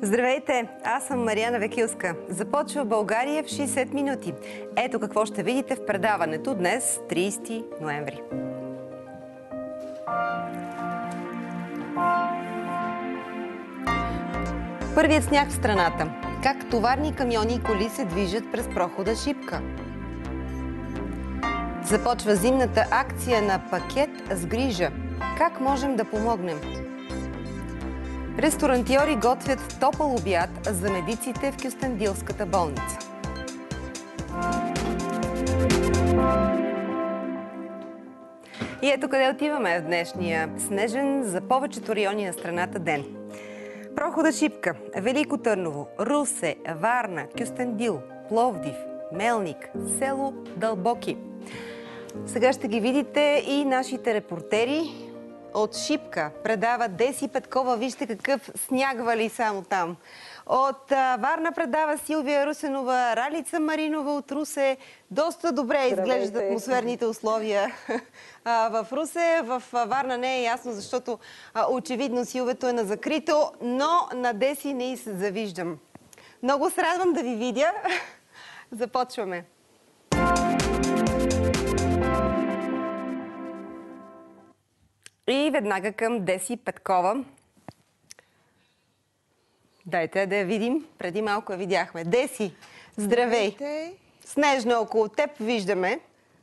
Здравейте, аз съм Мариана Векилска. Започва България в 60 минути. Ето какво ще видите в предаването днес, 30 ноември. Първият сняг в страната. Как товарни камиони и коли се движат през прохода Шипка. Започва зимната акция на Пакет с грижа. Как можем да помогнем? Ресторантьори готвят топъл обяд за медиците в Кюстендилската болница. И ето къде отиваме в днешния снежен за повечето райони на страната ден. Прохода Шипка, Велико Търново, Русе, Варна, Кюстендил, Пловдив, Мелник, село Дълбоки. Сега ще ги видите и нашите репортери. От Шипка предава Деси Петкова. Вижте какъв сняг вали само там. От Варна предава Силвия Русенова, Ралица Маринова от Русе. Доста добре изглеждат атмосферните условия в Русе. В Варна не е ясно, защото очевидно силвето е на закрито, но на Деси не се завиждам. Много се радвам да ви видя. Започваме. И веднага към Деси Петкова. Дайте да я видим. Преди малко я видяхме. Деси, здравей! Здравейте! Снежно около теб виждаме.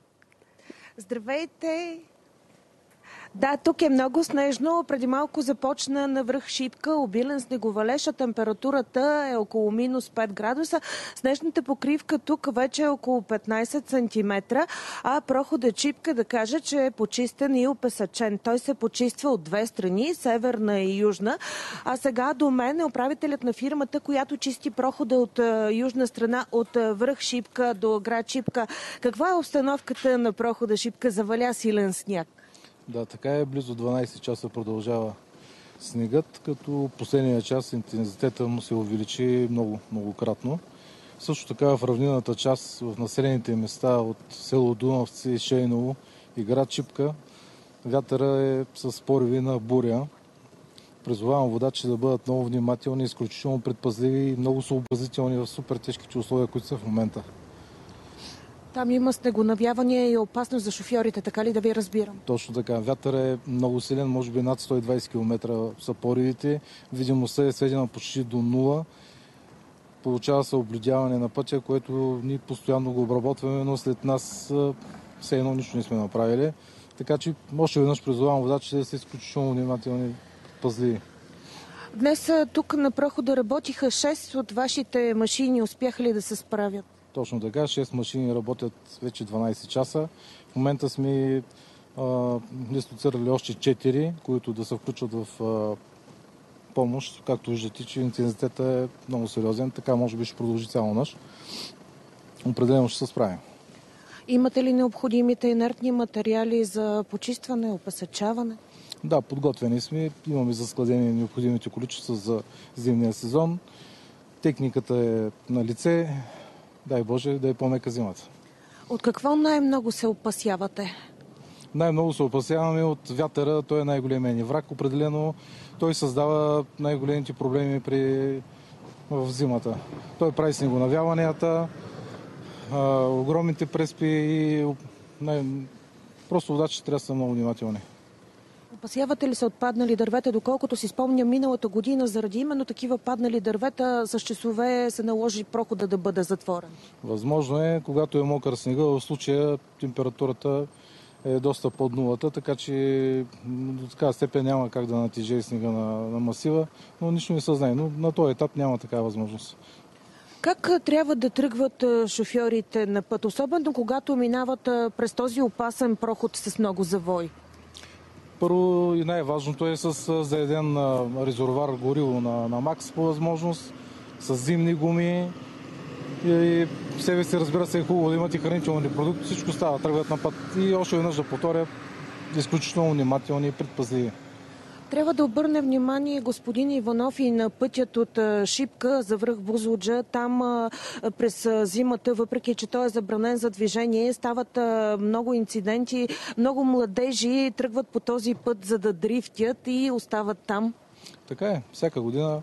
Здравейте! Да, тук е много снежно. Преди малко започна на връх Шипка обилен снеговалеж, а температурата е около минус 5 градуса. Снежната покривка тук вече е около 15 см, а проходът Шипка да кажа, че е почистен и опесачен. Той се почиства от две страни, северна и южна. А сега до мен е управителят на фирмата, която чисти прохода от южна страна, от връх Шипка до град Шипка. Каква е обстановката на прохода Шипка? Заваля силен сняг. Да, така е. Близо 12 часа продължава снегът, като последния час интензитета му се увеличи многократно. Също така в равнинната част, в населените места от село Дунавци, Шейново и град Шипка, вятъра е с пориви на буря. Призовавам водачи да бъдат много внимателни, изключително предпазливи и много съобразителни в супер тежките условия, които са в момента. Там има снегонавяване и опасност за шофьорите, така ли да ви разбирам? Точно така. Вятър е много силен, може би над 120 км са поривите. Видимостта е сведена почти до нула. Получава се облюдяване на пътя, което ние постоянно го обработваме, но след нас все едно нищо не сме направили. Така че още веднъж призовавам водачите да са изключително внимателни, пазливи. Днес тук на прохода работиха 6 от вашите машини. Успяха ли да се справят? Точно така. 6 машини работят вече 12 часа. В момента сме дислоцирали още 4, които да се включат в помощ. Както виждате, че интензитетът е много сериозен. Така може би ще продължи цяла нощ. Определено ще се справим. Имате ли необходимите инертни материали за почистване, опасачаване? Да, подготвени сме. Имаме заскладени необходимите количества за зимния сезон. Техниката е на лице. Дай Боже да е по-мека зимата. От какво най-много се опасявате? Най-много се опасяваме от вятъра. Той е най-големият ни враг. Определено той създава най-големите проблеми в зимата. Той прави снегонавяванията, огромните преспи и просто водачите трябва да са много внимателни. Опасявате ли се от паднали дървета? Доколкото си спомня, миналата година заради именно такива паднали дървета с часове се наложи прохода да бъде затворен. Възможно е, когато е мокър снега, в случая температурата е доста под нулата, така че до такава степен няма как да натежи снега на масива, но нищо не се знае. Но на този етап няма такава възможност. Как трябва да тръгват шофьорите на път, особено когато минават през този опасен проход с много завой? Първо и най-важното е с заеден резервоар гориво на макс по възможност, с зимни гуми и в себе си, разбира се, е хубаво да имат и хранителни продукти. Всичко става, тръгват на път и още веднъж да повторя, изключително внимателни и предпазливи. Трябва да обърне внимание господин Иванов и на пътят от Шипка за връх Бузлуджа. Там през зимата, въпреки че той е забранен за движение, стават много инциденти. Много младежи тръгват по този път, за да дрифтят и остават там. Така е. Всяка година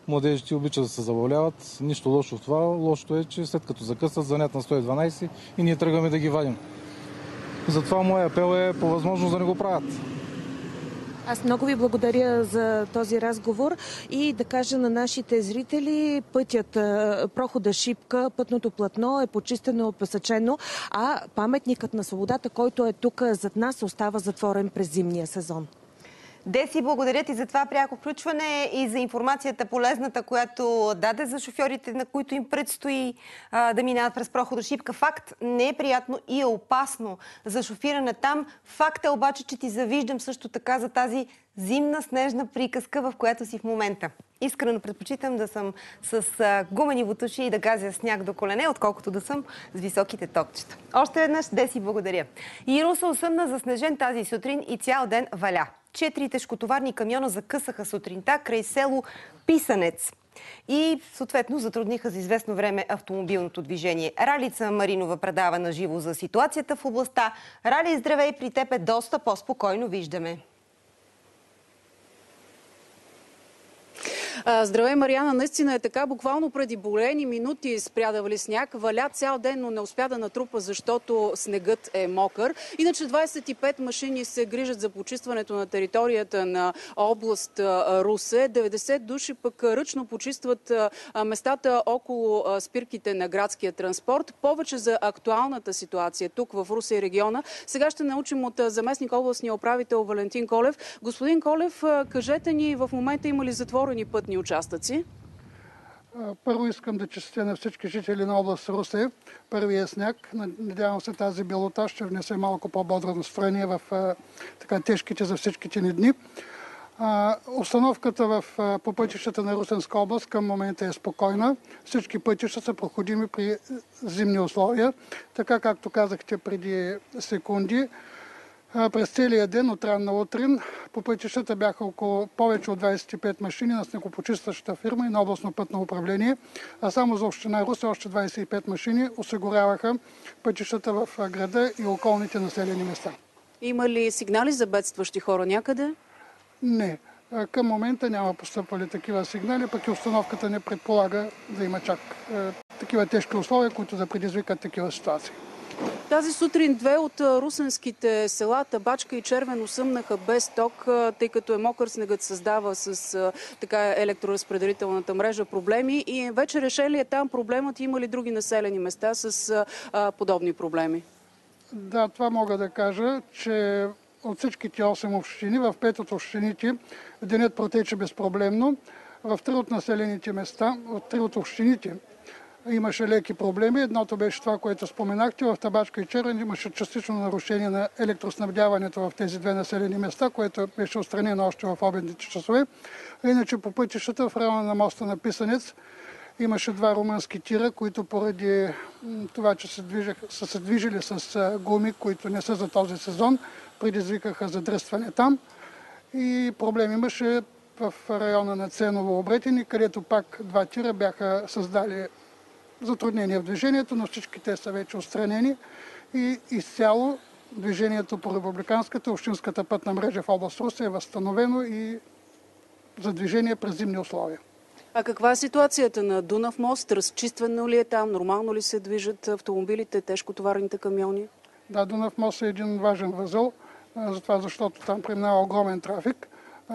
Младежите обичат да се забавляват. Нищо лошо в това. Лошото е, че след като закъснат, звънят на 112 и ние тръгваме да ги вадим. Затова моят апел е по възможност да не го правят. Аз много ви благодаря за този разговор и да кажа на нашите зрители, пътят прохода Шипка, пътното платно е почистено, опесъчено, а паметникът на свободата, който е тук зад нас, остава затворен през зимния сезон. Деси, благодаря ти за това пряко включване и за информацията полезната, която даде за шофьорите, на които им предстои да минават през прохода Шипка. Факт, не е приятно и е опасно за шофиране там. Факт е обаче, че ти завиждам също така за тази зимна снежна приказка, в която си в момента. Искрено предпочитам да съм с гумени бутуши и да газя сняг до колене, отколкото да съм с високите токчета. Още веднъж, Деси, благодаря. Иро се осъмна заснежен тази сутрин и цял ден валя. 4 тежкотоварни камиона закъсаха сутринта край село Писанец и съответно затрудниха за известно време автомобилното движение. Ралица Маринова предава на живо за ситуацията в областта. Рали, здравей, при теб е доста по-спокойно, виждаме. Здравей, Мариана. Наистина е така. Буквално преди броени минути спря да вали сняг. Валя цял ден, но не успя да натрупа, защото снегът е мокър. Иначе 25 машини се грижат за почистването на територията на област Русе. 90 души пък ръчно почистват местата около спирките на градския транспорт. Повече за актуалната ситуация тук в Русе и региона сега ще научим от заместник областния управител Валентин Колев. Господин Колев, кажете ни, в момента има ли затворени пътни участъци? Първо искам да честитя на всички жители на област Русе. Първият сняг. Надявам се тази белота ще внесе малко по-бодро настроение в така тежките за всичките ни дни. Обстановката по пътищата на Русенска област към момента е спокойна. Всички пътища са проходими при зимни условия. Така както казахте преди секунди, през целия ден от ранна утрин по пътищата бяха около повече от 25 машини на снегопочистващата фирма и на областно пътно управление, а само за община Русе още 25 машини осигуряваха пътищата в града и околните населени места. Има ли сигнали за бедстващи хора някъде? Не. Към момента няма постъпвали такива сигнали, пък и установката не предполага да има чак такива тежки условия, които да предизвикат такива ситуации. Тази сутрин 2 от русенските села Табачка и Червено съмнаха без ток, тъй като е мокър снегът, създава с така електроразпределителната мрежа проблеми. И вече решен ли е там проблемът? Има ли други населени места с подобни проблеми? Да, това мога да кажа, че от всичките 8 общини, в 5 от общините денят протече безпроблемно. В 3 от населените места, от 3 от общините, имаше леки проблеми. Едното беше това, което споменахте. В Табачка и Червен имаше частично нарушение на електроснабдяването в тези две населени места, което беше отстранено още в обедните часове. Иначе по пътищата в района на моста на Писанец имаше 2 румънски тира, които поради това, че са се движили с гуми, които не са за този сезон, предизвикаха задръстване там. И проблем имаше в района на Ценово-Обретени, където пак 2 тира бяха създали затруднения в движението, но всички те са вече отстранени и изцяло движението по републиканската общинската пътна мрежа в област Русе е възстановено и за движение през зимни условия. А каква е ситуацията на Дунав мост? Разчиствано ли е там? Нормално ли се движат автомобилите, тежкотоварните камиони? Да, Дунав мост е един важен възел, защото там преминава огромен трафик.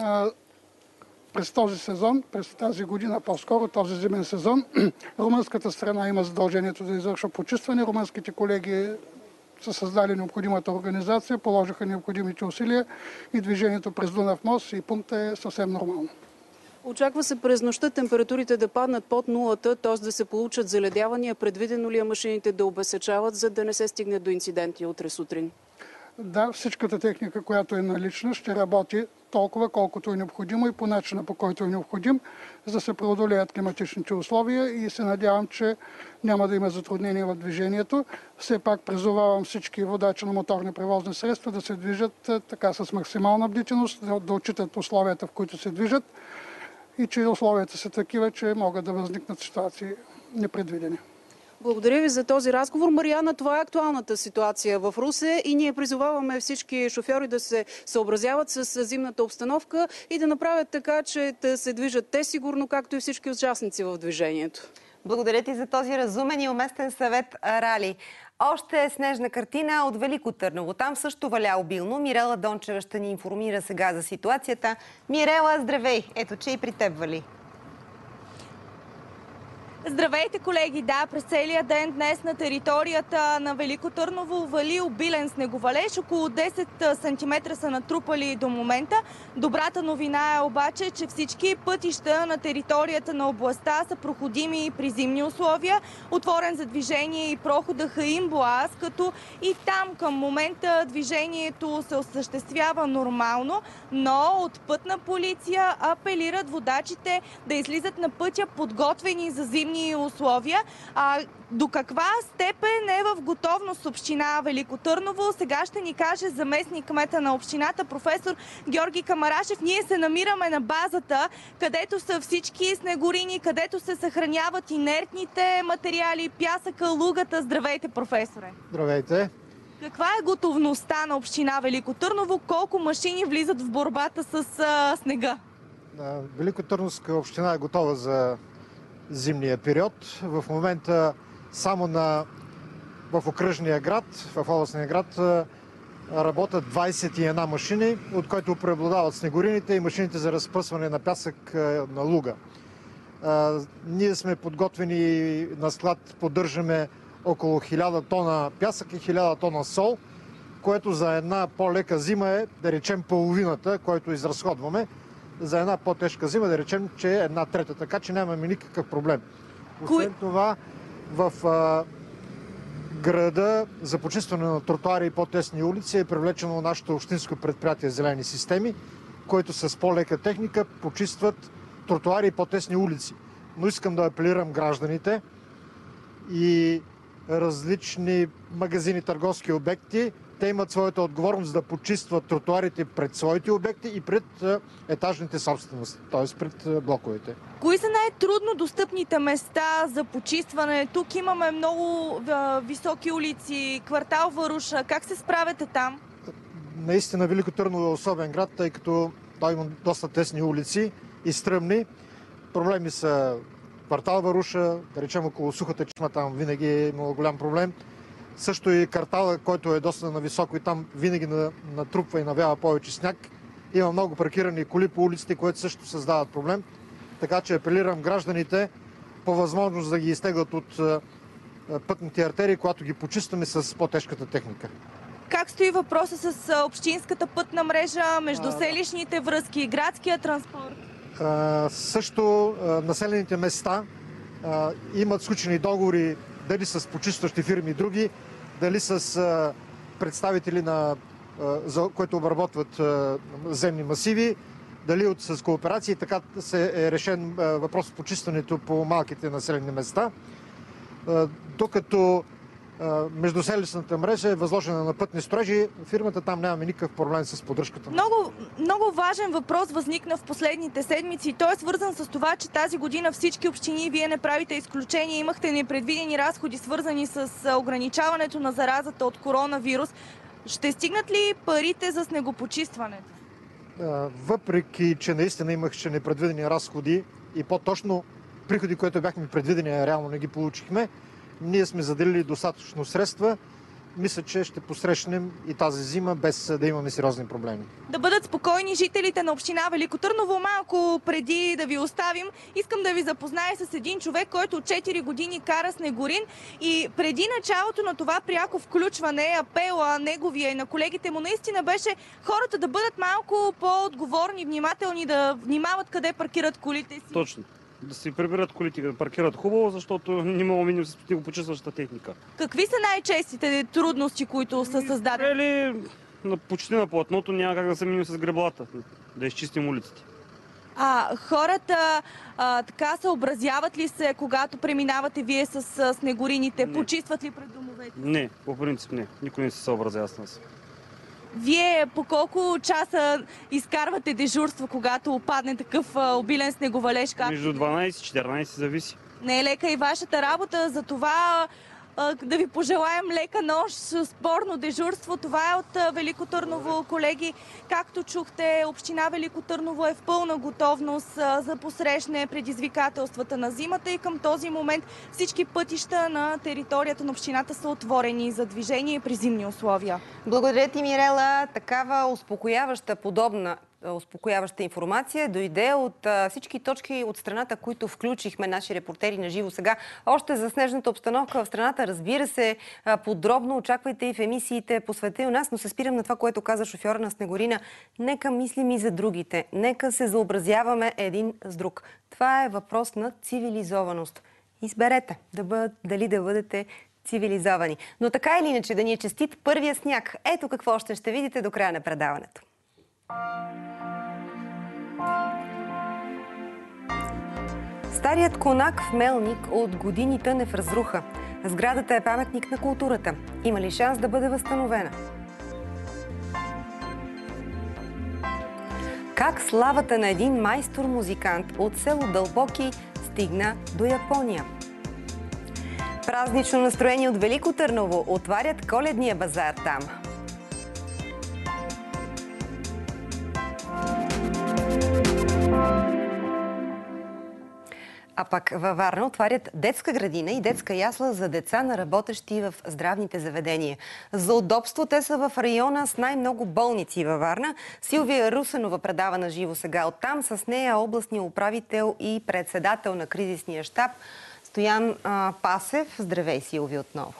През този сезон, през тази година, по-скоро този зимен сезон, румънската страна има задължението да извършва почистване. Румънските колеги са създали необходимата организация, положиха необходимите усилия и движението през Дунав мост и пункта е съвсем нормално. Очаква се през нощта температурите да паднат под нулата, т.е. да се получат заледявания. Предвидено ли е машините да обезсечават, за да не се стигне до инциденти утре сутрин? Да, всичката техника, която е налична, ще работи толкова, колкото е необходимо и по начина, по който е необходим, за да се преодолеят климатичните условия и се надявам, че няма да има затруднения в движението. Все пак призовавам всички водачи на моторни превозни средства да се движат така с максимална бдителност, да отчитат условията, в които се движат и че условията са такива, че могат да възникнат ситуации непредвидени. Благодаря ви за този разговор. Мариана, това е актуалната ситуация в Русе и ние призоваваме всички шофьори да се съобразяват с зимната обстановка и да направят така, че да се движат те сигурно, както и всички участници в движението. Благодаря ти за този разумен и уместен съвет, Рали. Още снежна картина от Велико Търново. Там също валя обилно. Мирела Дончева ще ни информира сега за ситуацията. Мирела, здравей! Ето, че и при теб вали. Здравейте, колеги! Да, през целия ден днес на територията на Велико Търново вали обилен снеговалеж. Около 10 см са натрупали до момента. Добрата новина е обаче, че всички пътища на територията на областта са проходими при зимни условия. Отворен за движение и прохода Хаим-Боаз, като и там към момента движението се осъществява нормално, но от пътна полиция апелират водачите да излизат на пътя подготвени за зимни условия. До каква степен е в готовност община Велико Търново? Сега ще ни каже заместник кмета на общината, професор Георги Камарашев. Ние се намираме на базата, където са всички снегорини, където се съхраняват инертните материали, пясъка, лугата. Здравейте, професоре! Здравейте! Каква е готовността на община Велико Търново? Колко машини влизат в борбата с снега? Великотърновска община е готова за зимния период. В момента само в окръжния град, в областния град, работят 21 машини, от които преобладават снегорините и машините за разпръсване на пясък на луга. Ние сме подготвени на склад, поддържаме около 1000 тона пясък и 1000 тона сол, което за една по-лека зима е, да речем, половината, който изразходваме. За една по-тежка зима, да речем, че е 1/3, така че нямаме никакъв проблем. Освен това, в града за почистване на тротуари и по-тесни улици е привлечено нашето общинско предприятие Зелени системи, които с по-лека техника почистват тротуари и по-тесни улици. Но искам да апелирам гражданите и различни магазини, търговски обекти. Те имат своята отговорност да почистват тротуарите пред своите обекти и пред етажните собствености, т.е. пред блоковете. Кои са най-трудно достъпните места за почистване? Тук имаме много високи улици, квартал Варуша. Как се справяте там? Наистина Велико Търново е особен град, тъй като той има доста тесни улици и стръмни. Проблеми са квартал Варуша, да речем около Сухата чешма, там винаги е много голям проблем. Също и квартала, който е доста нависоко и там винаги натрупва и навява повече сняг. Има много паркирани коли по улиците, които също създават проблем. Така че апелирам гражданите по възможност да ги изтеглят от пътните артерии, когато ги почистваме с по-тежката техника. Как стои въпроса с общинската пътна мрежа, междуселищните връзки, градския транспорт? Също населените места имат сключени договори дали с почистващи фирми и други, дали с представители, които обработват земни масиви, дали с кооперации. Така се е решен въпрос с почистването по малките населени места. Докато междуселищната мрежа е възложена на пътни строежи, фирмата там нямаме никакъв проблем с поддръжката. Много важен въпрос възникна в последните седмици. Той е свързан с това, че тази година всички общини, вие не правите изключение, имахте непредвидени разходи, свързани с ограничаването на заразата от коронавирус. Ще стигнат ли парите за снегопочистването? Въпреки, че наистина имаше непредвидени разходи и по-точно приходи, които бяхме предвидени, реално не ги получихме, ние сме заделили достатъчно средства. Мисля, че ще посрещнем и тази зима без да имаме сериозни проблеми. Да бъдат спокойни жителите на община Велико Търново. Малко преди да ви оставим, искам да ви запозная с един човек, който от 4 години кара снегорин и преди началото на това пряко включване, апела неговия и на колегите му наистина беше хората да бъдат малко по-отговорни, внимателни, да внимават къде паркират колите си. Точно. Да си прибират колите, да паркират хубаво, защото не мога да минем с снегопочистващата техника. Какви са най-честите трудности, които са създадени? Почти на платното няма как да се минем с греблата, да изчистим улиците. Хората така съобразяват ли се, когато преминавате вие с снегорините? Не. Почистват ли пред домовете? Не, по принцип не. Никой не се съобразява с нас. Вие по колко часа изкарвате дежурство, когато опадне такъв обилен снеговалеж? Между 12 и 14 зависи. Не е лека и вашата работа, за това да ви пожелаем лека нощ, спорно дежурство. Това е от Велико Търново, колеги. Както чухте, община Велико Търново е в пълна готовност за посрещне предизвикателствата на зимата и към този момент всички пътища на територията на общината са отворени за движение при зимни условия. Благодаря ти, Мирела. Такава успокояваща информация дойде от всички точки от страната, които включихме наши репортери на живо сега. Още за снежната обстановка в страната, разбира се, подробно очаквайте и в емисиите по света и у нас, но се спирам на това, което каза шофьора на Снегорина. Нека мислим и за другите. Нека се заобразяваме един с друг. Това е въпрос на цивилизованост. Изберете дали да бъдете цивилизовани. Но така или иначе да ни е честит първия сняг. Ето какво още ще видите до края на предаването. Старият конак в Мелник от години тъне в разруха. Сградата е паметник на културата. Има ли шанс да бъде възстановена? Как славата на един майстор-музикант от село Дълбоки стигна до Япония? Празнично настроение от Велико Търново отварят коледния базар там. А пък във Варна отварят детска градина и детска ясла за деца на работещи в здравните заведения. За удобство те са в района с най-много болници във Варна. Силвия Русенова предава на живо сега оттам. С нея областния управител и председател на кризисния щаб Стоян Пасев. Здравей, Силви, отново.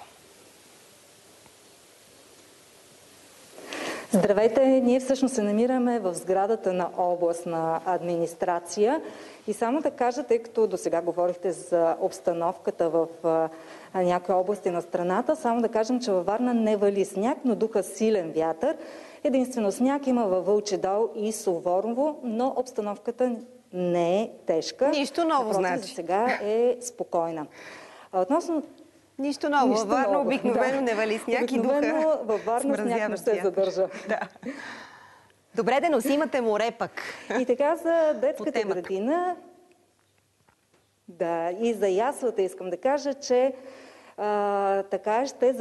Здравейте! Ние всъщност се намираме в сградата на областна администрация. И само да кажа, тъй като до сега говорихте за обстановката в някои области на страната, само да кажем, че във Варна не вали сняг, но духа силен вятър. Единствено сняг има във Вълчи дол и Суворово, но обстановката не е тежка. Нищо ново, значи. За сега е спокойна. Относно Нищо ново. Във Варна обикновено не вали сняг и духа. Във Варна сняг не се задържа. Да. Добре, да, но си имате море пък. И така за детската градина, да, и за яслата искам да кажа, че така ще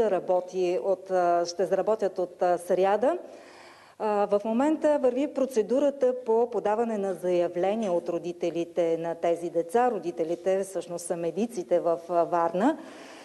заработят от сряда. В момента върви процедурата по подаване на заявления от родителите на тези деца. Родителите всъщност са медиците в Варна.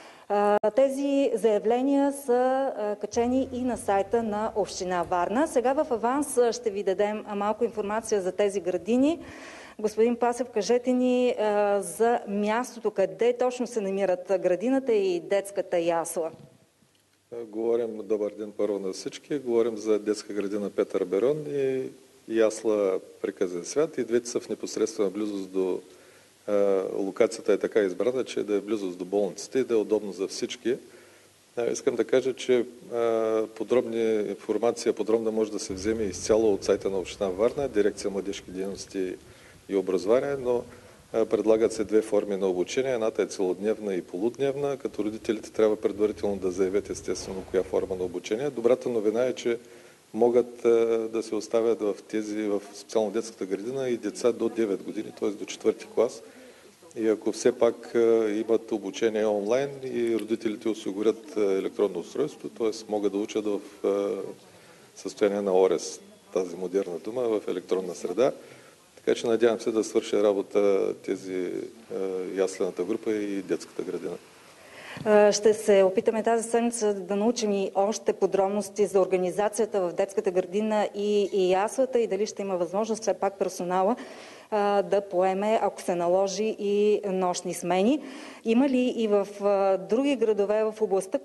Тези заявления са качени и на сайта на община Варна. Сега в аванс ще ви дадем малко информация за тези градини. Господин Пасев, кажете ни за мястото, къде точно се намират градината и детската ясла. Говорим, добър ден първо на всички, говорим за детска градина Петър Берон и ясла Приказен свят. И двете са в непосредствена близост до локацията е така избрана, че да е близост до болниците и да е удобно за всички. Искам да кажа, че информация подробна може да се вземе изцяло от сайта на община Варна, дирекция младежки дейности и образование, но предлагат се две форми на обучение. Едната е целодневна и полудневна, като родителите трябва предварително да заявят естествено коя форма на обучение. Добрата новина е, че могат да се оставят в специално детската градина и деца до 9 години, т.е. до 4-ти клас. И ако все пак имат обучение онлайн и родителите осигурят електронно устройство, т.е. могат да учат в състояние на ОРЕС, тази модерна дума, в електронна среда. Така че надявам се да свърши работа тези яслената група и детската градина. Ще се опитаме тази седмица да научим и още подробности за организацията в детската градина и яслата и дали ще има възможност все пак персонала да поеме, ако се наложи, и нощни смени. Има ли и в други градове в областта,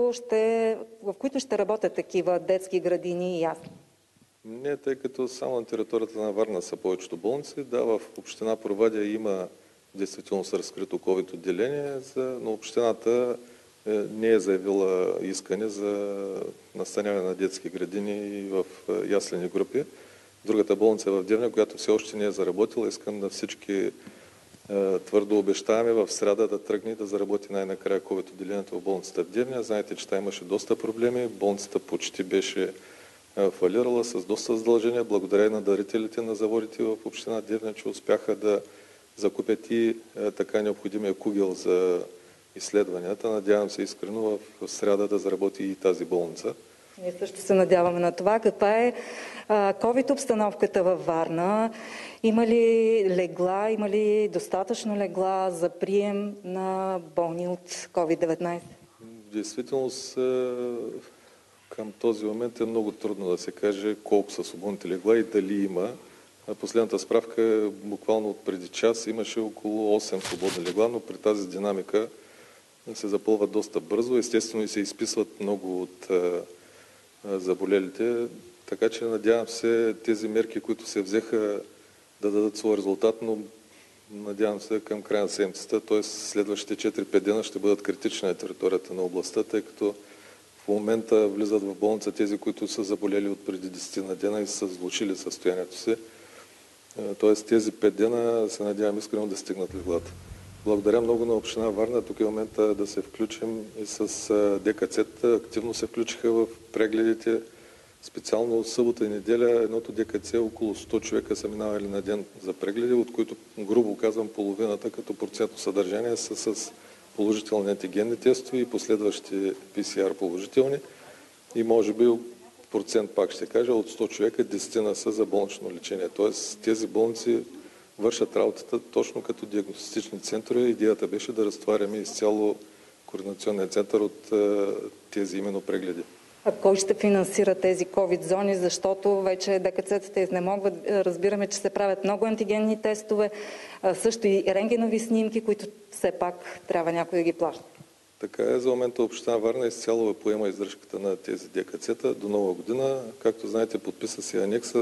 в които ще работят такива детски градини и ясли? Не, тъй като само на територията на Варна са повечето болници. Да, в община Провадия има действително са разкрито COVID отделение, но общината не е заявила искане за настаняване на детски градини и в яслени групи. Другата болница е в Девня, която все още не е заработила. Искам на всички твърдо обещаваме в среда да тръгне да заработи най-накрая COVID отделението в болницата в Девня. Знаете, че там имаше доста проблеми. Болницата почти беше фалирала с доста задължения. Благодарение на дарителите на заводите в община Девня, че успяха да закупят и така необходимия кугел за изследванията. Надявам се искрено в сряда да заработи и тази болница. Ние също се надяваме на това. Каква е COVID обстановката във Варна? Има ли легла, има ли достатъчно легла за прием на болни от COVID-19? В действителност към този момент е много трудно да се каже колко са свободните легла и дали има. Последната справка, буквално от преди час, имаше около 8 свободни легла, но при тази динамика се запълват доста бързо. Естествено и се изписват много от заболелите. Така че надявам се тези мерки, които се взеха, да дадат своя резултат, но надявам се към края на седмицата, т.е. следващите 4-5 дена ще бъдат критични на територията на областта, тъй като в момента влизат в болница тези, които са заболели от преди 10 на дена и са влошили състоянието си. Т.е. тези 5 дена се надявам искрено да стигнат леглата. Благодаря много на община Варна. Тук е момента да се включим и с ДКЦ-та. Активно се включиха в прегледите. Специално събота и неделя едното ДКЦ около 100 човека са минавали на ден за прегледи, от които, грубо казвам, половината като процентно съдържание са с положителни антигенни тестове и последващи PCR положителни. И може би процент, пак ще кажа, от 100 човека 10 са за болнично лечение. Тоест тези болници вършат работата точно като диагностични центрове. Идеята беше да разтваряме изцяло координационния център от тези именно прегледи. А кой ще финансира тези COVID зони, защото вече ДКЦ-тата изнемогват. Разбираме, че се правят много антигенни тестове, също и рентгенови снимки, които все пак трябва някой да ги плаща. Така е, за момента община Варна изцяло поема издръжката на тези ДКЦ-та до нова година. Както знаете, подписа си анекса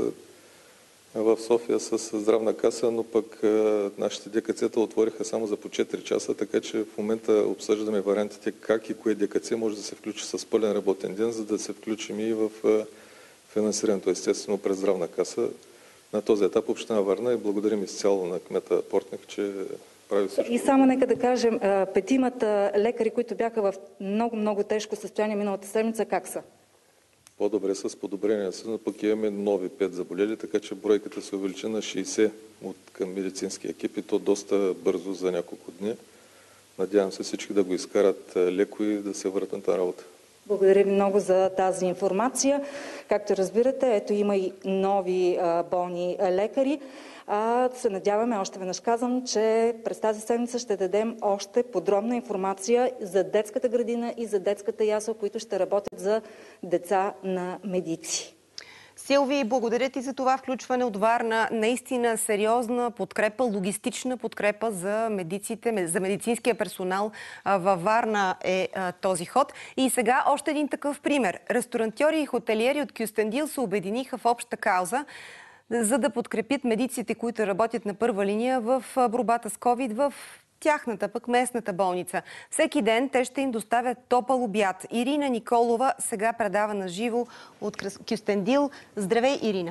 в София с здравна каса, но пък нашите ДКЦ-та отвориха само за по 4 часа, така че в момента обсъждаме вариантите как и кое ДКЦ може да се включи с пълен работен ден, за да се включим и в финансирането, естествено, през здравна каса. На този етап община Варна и благодарим изцяло на кмета Портних, че прави всичко. И само нека да кажем, 5 лекари, които бяха в много тежко състояние миналата седмица, как са? По-добре с подобрения си, но пък имаме нови 5 заболели, така че бройката се увеличи на 60 от към медицински екип и то доста бързо за няколко дни. Надявам се всички да го изкарат леко и да се върнат на работа. Благодаря ви много за тази информация. Както разбирате, ето има и нови болни лекари. Се надяваме, още веднъж казвам, че през тази седмица ще дадем още подробна информация за детската градина и за детската ясла, които ще работят за деца на медици. Силви, благодаря ти за това включване от Варна. Наистина сериозна подкрепа, логистична подкрепа за медиците, за медицинския персонал във Варна е този ход. И сега още един такъв пример. Ресторантьори и хотелиери от Кюстендил се обединиха в обща кауза, за да подкрепят медиците, които работят на първа линия в борбата с COVID в тяхната пък местната болница. Всеки ден те ще им доставят топъл обяд. Ирина Николова сега предава на живо от Кюстендил. Здравей, Ирина!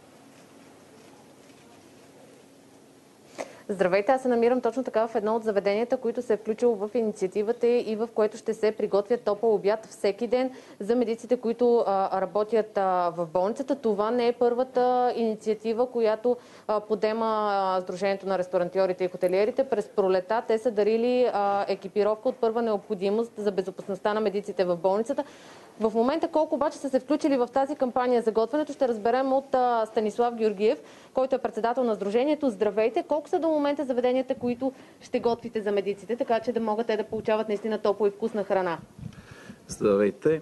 Здравейте, аз се намирам точно така в едно от заведенията, които се е включило в инициативата и в което ще се приготвя топъл обяд всеки ден за медиците, които работят в болницата. Това не е първата инициатива, която подема Сдружението на ресторантьорите и хотелиерите. През пролета те са дарили екипировка от първа необходимост за безопасността на медиците в болницата. В момента колко обаче са се включили в тази кампания за готвенето, ще разберем от Станислав Георгиев, който е председател на Сдружението. Здравейте! Колко са до момента заведенията, които ще готвите за медиците, така че да могат те да получават наистина топла и вкусна храна? Здравейте!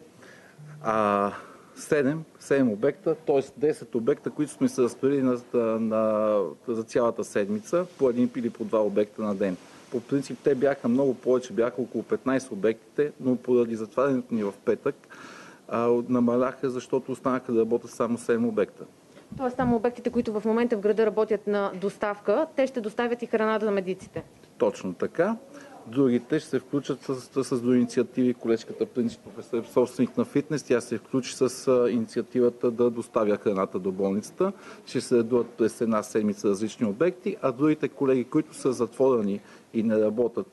7 обекта, т.е. 10 обекта, които сме се разпределили за цялата седмица, по един или по 2 обекта на ден. По принцип те бяха много повече, бяха около 15 обектите, но поради затварянето ни в петък намаляха, защото останаха да работят само 7 обекта. Тоест само обектите, които в момента в града работят на доставка, те ще доставят и храна за медиците. Точно така. Другите ще се включат с до инициативи. Колежката принципно е собственик на фитнес. Тя се включи с инициативата да доставя храната до болницата. Ще се редуват през една седмица различни обекти, а другите колеги, които са затворени и не работят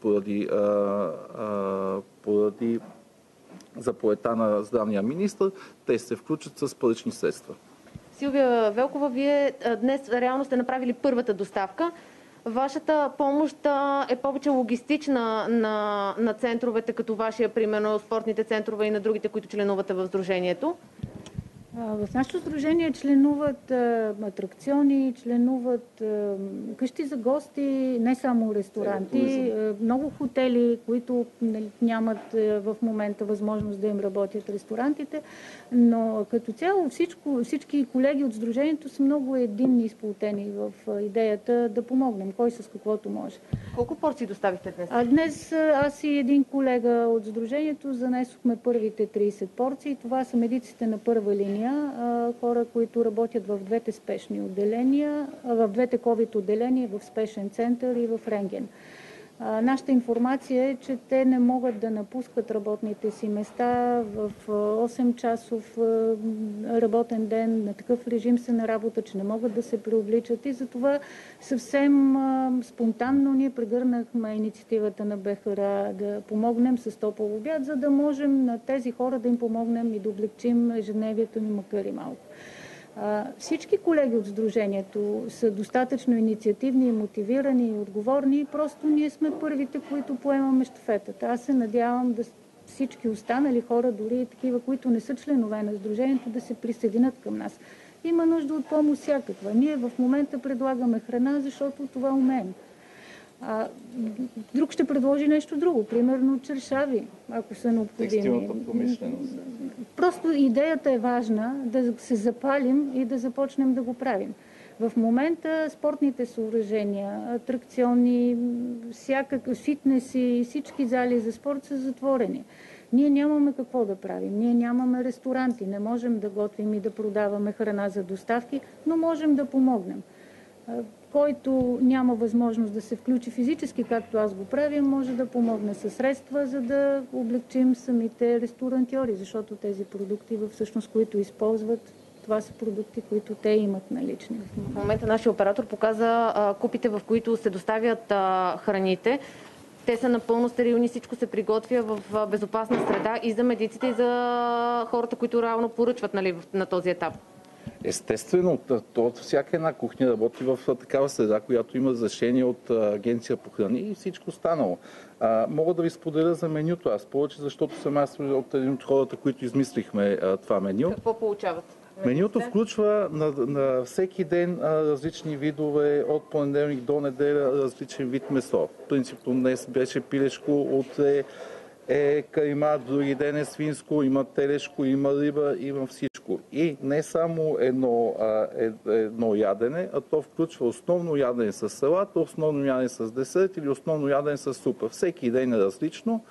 поради заповедта на здравния министър, те се включат с парични средства. Силвия Велкова, вие днес реално сте направили първата доставка. Вашата помощ е повече логистична на центровете, като вашия, примерно спортните центрове и на другите, които членувате в сдружението? В нашето сдружение членуват атракциони, членуват къщи за гости, не само ресторанти, много хотели, които нямат в момента възможност да им работят ресторантите, но като цяло всички колеги от сдружението са много единни и сплотени в идеята да помогнем, кой с каквото може. Колко порции доставихте днес? Днес аз и един колега от сдружението занесохме първите 30 порции. Това са медиците на първа линия, хора, които работят в двете спешни отделения, в двете ковид отделения, в спешен център и в рентген. Нашата информация е, че те не могат да напускат работните си места в 8-часов работен ден, на такъв режим са на работа, че не могат да се преобличат и затова съвсем спонтанно ние прегърнахме инициативата на БХР да помогнем с топъл обяд, за да можем на тези хора да им помогнем и да облегчим ежедневието ни, макар и малко. Всички колеги от сдружението са достатъчно инициативни, мотивирани и отговорни. Просто ние сме първите, които поемаме щафетата. Аз се надявам да всички останали хора, дори и такива, които не са членове на сдружението, да се присъединят към нас. Има нужда от помощ всякаква. Ние в момента предлагаме храна, защото това умеем. Друг ще предложи нещо друго, примерно чершави, ако са необходими. Текстилната промишленост. Просто идеята е важна да се запалим и да започнем да го правим. В момента спортните съоръжения, атракциони, всякакъв фитнес и всички зали за спорт са затворени. Ние нямаме какво да правим. Ние нямаме ресторанти, не можем да готвим и да продаваме храна за доставки, но можем да помогнем. Който няма възможност да се включи физически, както аз го правя, може да помогне със средства, за да облегчим самите ресторантьори, защото тези продукти, всъщност, които използват, това са продукти, които те имат налични. В момента нашия оператор показа купите, в които се доставят храните. Те са напълно стерилни, всичко се приготвя в безопасна среда и за медиците, и за хората, които реално поръчват, нали, на този етап. Естествено, всяка една кухня работи в такава среда, която има разрешение от Агенция по храни и всичко останало. Мога да ви споделя за менюто. Аз повече, защото съм аз от един от хората, които измислихме това меню. Какво получават? Менюто включва на всеки ден различни видове, от понеделник до неделя различен вид месо. Принципно днес беше пилешко, утре кайма, други ден е свинско, има телешко, има риба, има всичко. И не само едно ядене, а то включва основно ядене с салата, основно ядене с десерт или основно ядене с супа. Всеки ден е различно.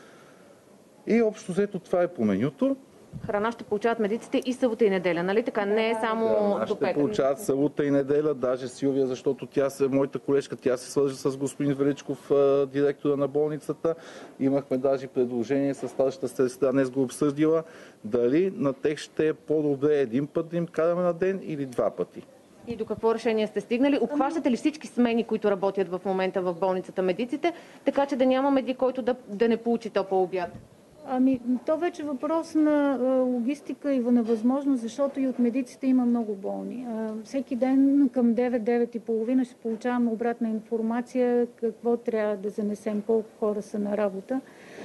И общо взето това е по менюто. Храна ще получават медиците и събота и неделя, нали така? Не е само до петък. Ще получават събота и неделя, даже Силвия, защото моята колежка, тя се свържа с господин Величков, директора на болницата. Имахме даже предложение с старшата сестра, днес го обсъдила, дали на тех ще е по-добре един път да им караме на ден или два пъти. И до какво решение сте стигнали? Обхващате ли всички смени, които работят в момента в болницата медиците, така че да няма медик, който да не получи топъл обяд? То вече е въпрос на логистика и на възможност, защото и от медиците има много болни. Всеки ден към 9-9:30 ще получаваме обратна информация какво трябва да занесем, колко хора са на работа.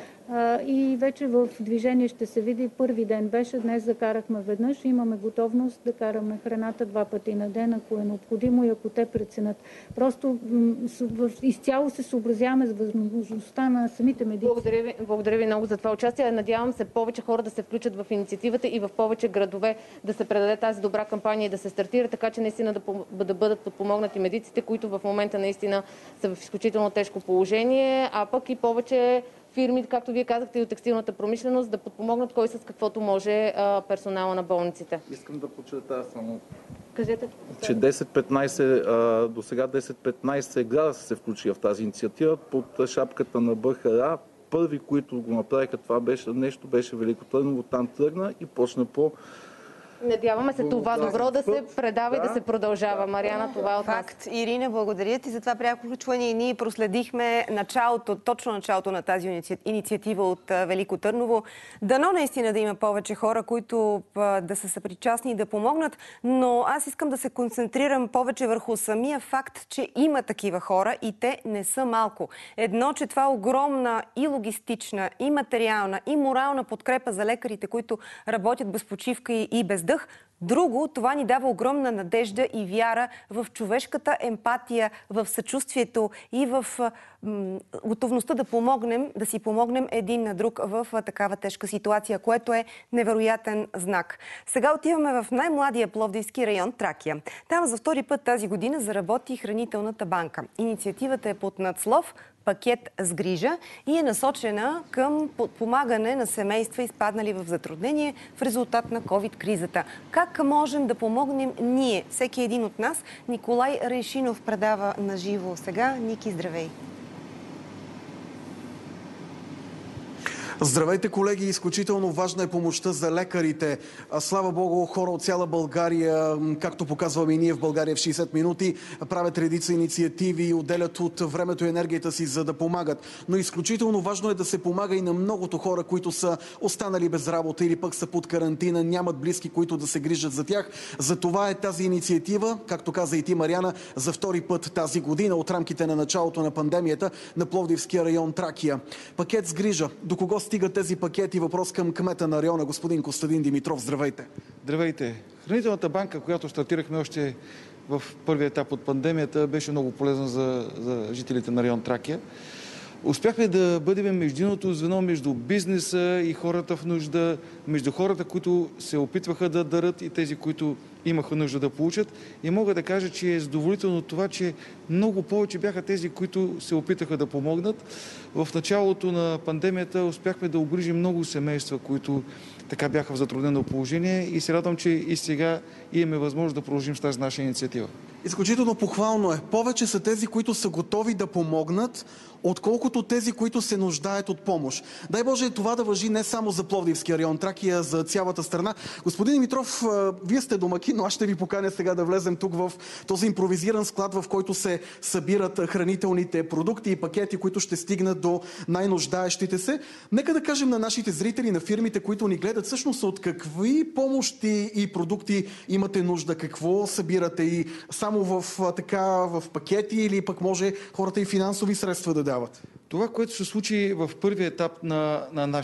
И вече в движение ще се види. Първи ден беше, днес закарахме веднъж. Имаме готовност да караме храната 2 пъти на ден, ако е необходимо и ако те преценят. Просто изцяло се съобразяваме с възможността на самите медици. Благодаря ви много за това участие. Надявам се повече хора да се включат в инициативата и в повече градове да се предаде тази добра кампания и да се стартира, така че наистина да бъдат подпомогнати медиците, които в момента наистина са в изключително тежко положение, а пък и повече фирми, както вие казахте, и от текстилната промишленост, да подпомогнат кой с каквото може персонала на болниците. Искам да подчертая само, кажете, че до сега 10-15 града се включи в тази инициатива под шапката на БХР. Първи, които го направиха това беше Велико Търново, там тръгна и почна по Надяваме се това добро да се предава и да се продължава. Мариана, това е от нас. Факт. Ирина, благодаря ти за това пряко включване. Ние проследихме точно началото на тази инициатива от Велико Търново. Дано наистина да има повече хора, които да са съпричастни и да помогнат, но аз искам да се концентрирам повече върху самия факт, че има такива хора и те не са малко. Едно, че това е огромна и логистична, и материална, и морална подкрепа за лекарите, които работят без почивка и без дъх. Друго, това ни дава огромна надежда и вяра в човешката емпатия, в съчувствието и в готовността да си помогнем един на друг в такава тежка ситуация, което е невероятен знак. Сега отиваме в най-младия пловдивски район Тракия. Там за втори път тази година заработи Хранителната банка. Инициативата е под надслов "Пакет с грижа" и е насочена към подпомагане на семейства, изпаднали в затруднение в резултат на COVID-кризата. Как можем да помогнем ние, всеки един от нас? Николай Райшинов предава на живо сега. Ники, здравей! Здравейте, колеги! Изключително важна е помощта за лекарите. Слава Богу, хора от цяла България, както показваме и ние в България в 60 минути, правят редица инициативи и отделят от времето и енергията си, за да помагат. Но изключително важно е да се помага и на многото хора, които са останали без работа или пък са под карантина, нямат близки, които да се грижат за тях. За това е тази инициатива, както каза и ти, Мариана, за втори път тази година от рамките на началото на пандемията на Пловдивския район Тракия. Пакет с грижа. До кого стигат тези пакети? Въпрос към кмета на района, господин Костадин Димитров. Здравейте! Здравейте! Хранителната банка, която стартирахме още в първия етап от пандемията, беше много полезна за жителите на район Тракия. Успяхме да бъдем междинното звено между бизнеса и хората в нужда, между хората, които се опитваха да дарат и тези, които имаха нужда да получат. И мога да кажа, че е задоволително това, че много повече бяха тези, които се опитаха да помогнат. В началото на пандемията успяхме да обгрижим много семейства, които така бяха в затруднено положение и се радвам, че и сега имаме възможност да продължим с тази наша инициатива. Изключително похвално е. Повече са тези, които са готови да помогнат, отколкото тези, които се нуждаят от помощ. Дай Боже това да важи не само за Пловдивския район Тракия, за цялата страна. Господин Димитров, вие сте домакин, но аз ще ви поканя сега да влезем тук в този импровизиран склад, в който се събират хранителните продукти и пакети, които ще стигнат до най-нуждаещите се. Нека да кажем на нашите зрители, на фирмите, които ни гледат, всъщност от какви помощи и продукти имате нужда, какво събирате и само в пакети или пък може хората и финансови средства да дават? Това, което се случи в първия етап на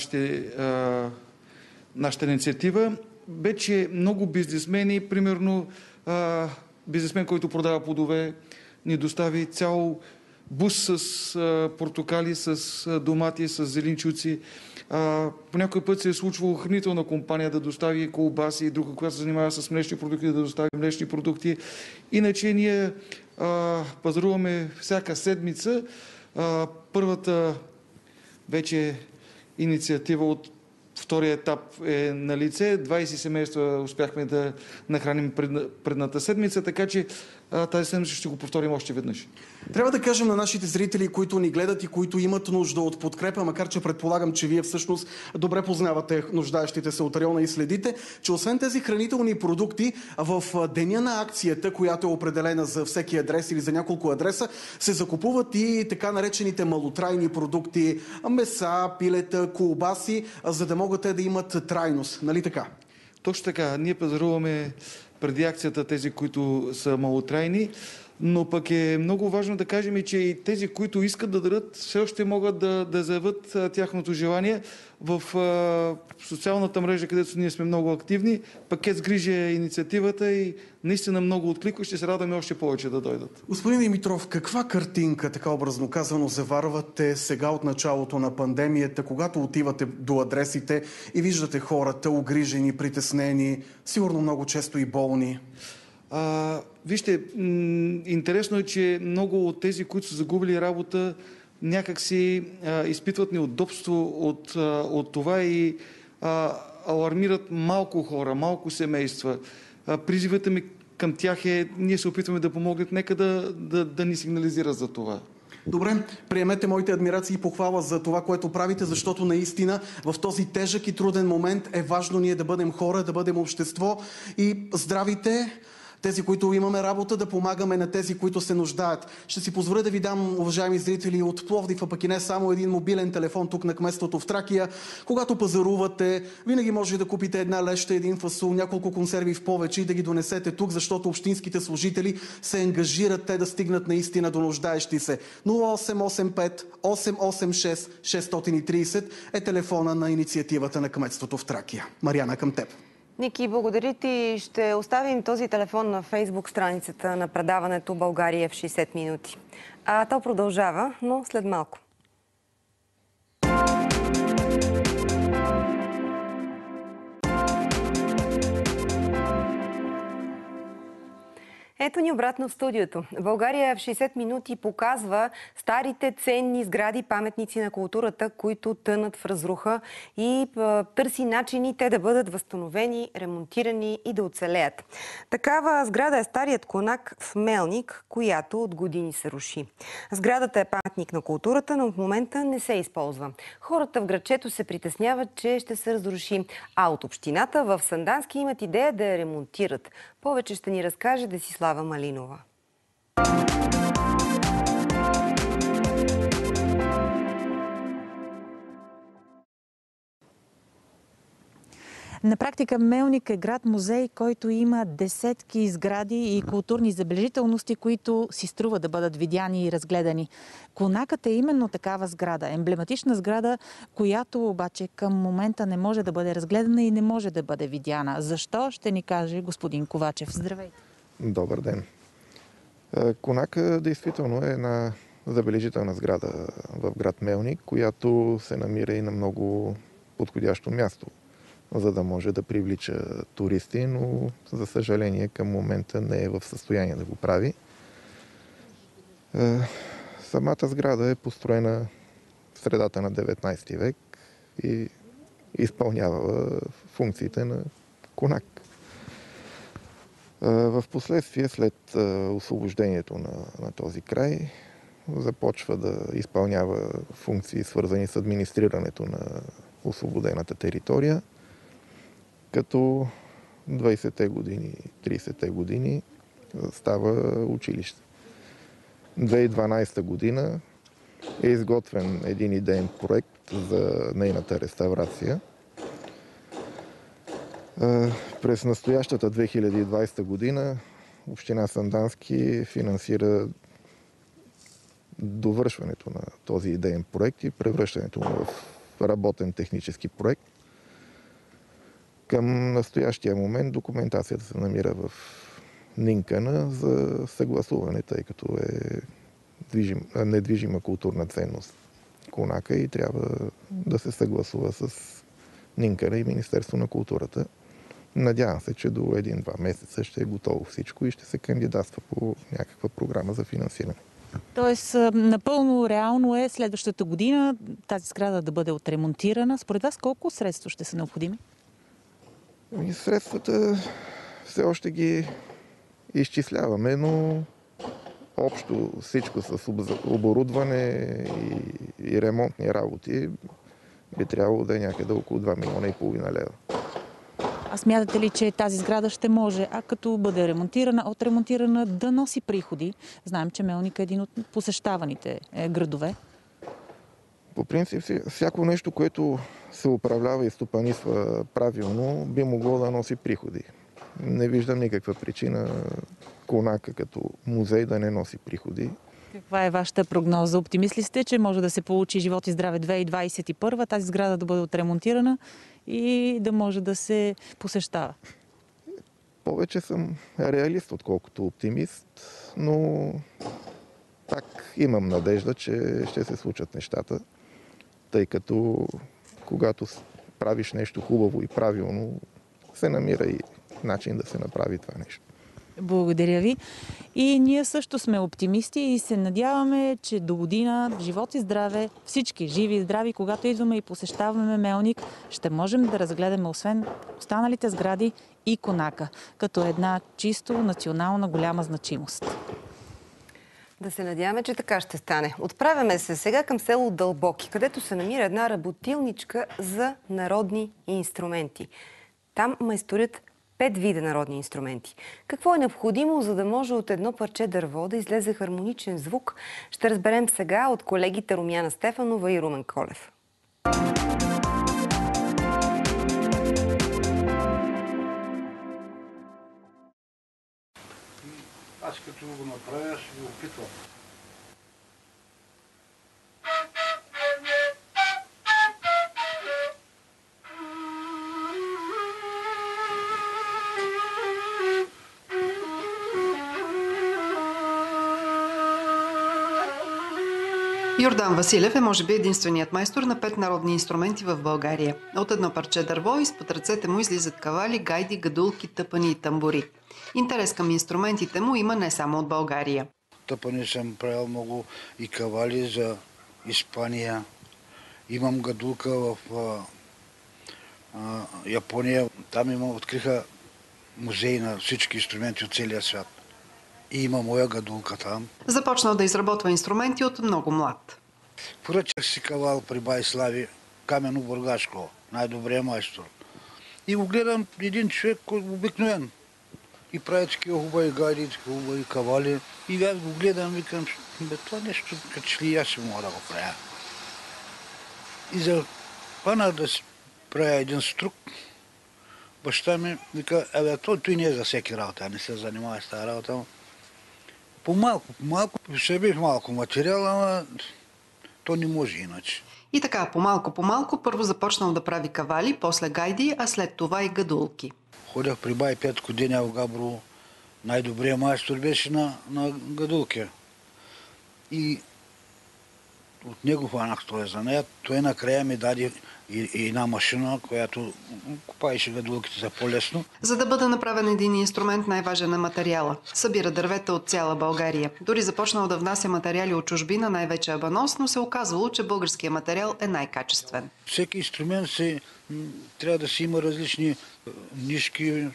нашата инициатива, бе, че много бизнесмени, примерно бизнесмен, който продава плодове, ни достави цял бус с портокали, с домати, с зеленчуци. По някой път се е случвало хранителна компания да достави колбаси и друга, която се занимава с млечни продукти, да достави млечни продукти. Иначе ние пазаруваме всяка седмица. Първата вече инициатива от втория етап е на лице. 20 семейства успяхме да нахраним предната седмица, така че тази седмица ще го повторим още веднъж. Трябва да кажем на нашите зрители, които ни гледат и които имат нужда от подкрепа, макар че предполагам, че вие всъщност добре познавате нуждаещите се от района и следите, че освен тези хранителни продукти, в деня на акцията, която е определена за всеки адрес или за няколко адреса, се закупуват и така наречените малотрайни продукти, меса, пилета, колбаси, за да могат те да имат трайност. Нали така? Точно така. Ние пазаруваме преди акцията тези, които са малотрайни, но пък е много важно да кажем, че и тези, които искат да дадат, все още могат да заявят тяхното желание в социалната мрежа, където ние сме много активни. Пакет с грижа е инициативата и наистина много откликва. Ще се радваме още повече да дойдат. Господин Димитров, каква картинка, така образно казано, заварвате сега от началото на пандемията, когато отивате до адресите и виждате хората угрижени, притеснени, сигурно много често и болни? Вижте, интересно е, че много от тези, които са загубили работа, някак си изпитват неудобство от това и алармират малко хора, малко семейства. Призивът ми към тях е, ние се опитваме да помогнем, нека да ни сигнализират за това. Добре, приемете моите адмирации и похвала за това, което правите, защото наистина в този тежък и труден момент е важно ние да бъдем хора, да бъдем общество и здравите, тези, които имаме работа, да помагаме на тези, които се нуждаят. Ще си позволя да ви дам, уважаеми зрители, от Пловдив, а пък и не само, един мобилен телефон тук на кметството в Тракия. Когато пазарувате, винаги може да купите една леща, един фасул, няколко консерви в повече и да ги донесете тук, защото общинските служители се ангажират те да стигнат наистина до нуждаещи се. 0885 886 630 е телефона на инициативата на кметството в Тракия. Мариана, към теб. Ники, благодаря ти. Ще оставим този телефон на Фейсбук страницата на предаването България в 60 минути. А то продължава, но след малко. Ето ни обратно в студиото. България в 60 минути показва старите ценни сгради, паметници на културата, които тънат в разруха и търси начини те да бъдат възстановени, ремонтирани и да оцелеят. Такава сграда е старият конак в Мелник, която от години се руши. Сградата е паметник на културата, но в момента не се използва. Хората в градчето се притесняват, че ще се разруши, а от общината в Сандански имат идея да я ремонтират. Повече ще ни разкаже Десислава Малинова. На практика Мелник е град-музей, който има десетки сгради и културни забележителности, които си струва да бъдат видяни и разгледани. Конакът е именно такава сграда, емблематична сграда, която обаче към момента не може да бъде разгледана и не може да бъде видяна. Защо, ще ни каже господин Ковачев. Здравейте! Добър ден! Конака действително е една забележителна сграда в град Мелник, която се намира и на много подходящо място, за да може да привлича туристи, но за съжаление към момента не е в състояние да го прави. Самата сграда е построена в средата на 19 век и изпълнява функциите на конак. В последствие, след освобождението на този край, започва да изпълнява функции, свързани с администрирането на освободената територия, като 20-те години, 30-те години става училище. 2012 година е изготвен един идеен проект за нейната реставрация. През настоящата 2020 година община Сандански финансира довършването на този идеен проект и превръщането му в работен технически проект. Към настоящия момент документацията се намира в Нинкана за съгласуване, тъй като е недвижима културна ценност конака и трябва да се съгласува с Нинкана и Министерство на културата. Надявам се, че до 1-2 месеца ще е готово всичко и ще се кандидатства по някаква програма за финансиране. Тоест, напълно реално е следващата година тази сграда да бъде отремонтирана. Според вас колко средства ще са необходими? Средствата все още ги изчисляваме, но общо всичко с оборудване и ремонтни работи би трябвало да е някъде около 2,5 милиона лева. А смятате ли, че тази сграда ще може, а като бъде отремонтирана, да носи приходи? Знаем, че Мелник е един от посещаваните градове. По принцип, всяко нещо, което се управлява и стопанисва правилно, би могло да носи приходи. Не виждам никаква причина конака като музей да не носи приходи. Каква е вашата прогноза? Оптимист ли сте, че може да се получи живот и здраве 2021, тази сграда да бъде отремонтирана и да може да се посещава? Повече съм реалист, отколкото оптимист, но пак имам надежда, че ще се случат нещата, тъй като когато правиш нещо хубаво и правилно, се намира и начин да се направи това нещо. Благодаря ви. И ние също сме оптимисти и се надяваме, че до година, живот и здраве, всички живи и здрави, когато идваме и посещаваме Мелник, ще можем да разгледаме освен останалите сгради и конака, като една чисто национална голяма значимост. Да се надяваме, че така ще стане. Отправяме се сега към село Дълбоки, където се намира една работилничка за народни инструменти. Там майсторят 5 вида народни инструменти. Какво е необходимо, за да може от едно парче дърво да излезе хармоничен звук, ще разберем сега от колегите Румяна Стефанова и Румен Колев. Аз като го направя, ще го опитвам. Йордан Василев е може би единственият майстор на 5 народни инструменти в България. От едно парче дърво изпод ръцете му излизат кавали, гайди, гадулки, тъпани и тамбури. Интерес към инструментите му има не само от България. Тъпани съм правил много и кавали за Испания. Имам гадулка в Япония. Там откриха музей на всички инструменти от целия свят. И има моя гадулка там. Започнал да изработва инструменти от много млад. Поръчах си кавал при бай Слави, Камено-Бургашко, най-добрият майстор. И го гледам един човек обикновен. И прави такива хубави гайди, такива хубави кавали. И аз го гледам, викам, това нещо, като че ли аз ще мога да го правя. И запанах да си правя един струк. Баща ми вика, той не е за всеки работа, не се занимава с тази работа. По-малко, събих малко материал, ама то не може иначе. И така, по-малко, първо започнал да прави кавали, после гайди, а след това и гадулки. Ходях при бай Петко Деня в Габрово. Най-добрият майстор беше на гадулки. И от него хванах този занаят. Той накрая ми даде и една машина, която копаеше гадулките за по-лесно. За да бъде направен един инструмент, най-важен е материала. Събира дървета от цяла България. Дори започнал да внася материали от чужбина, най-вече абанос, но се оказало, че българският материал е най-качествен. Всеки инструмент трябва да си има различни нишки,